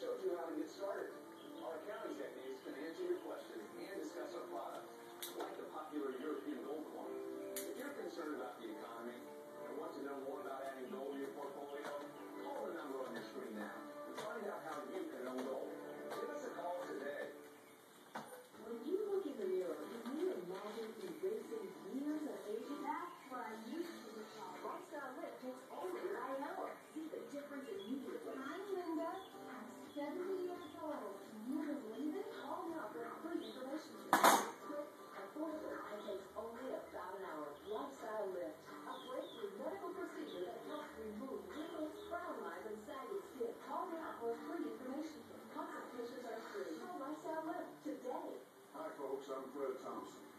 showed you how to get started. Our accounting techniques can answer your questions and discuss our products, like the popular European gold coin. If you're concerned about the economy and want to know more about adding gold to your portfolio, call the number on your screen now and find out how you can own gold. Give us a call today. When you look in the mirror, can you imagine erasing years of aging? That's what I used to be called. Lifestyle Lift takes only about an hour. See the difference immediately. Hi, Linda. I'm 70 years old. Can you believe it? Call now for a free information sheet. Quick, affordable, and takes only about an hour. Lifestyle Lift, a breakthrough medical procedure that helps remove wrinkles, frown lines, and saggy skin. Call now for a free information sheet. Consultations are free. Call Lifestyle Lift today. Hi folks, I'm Fred Thompson.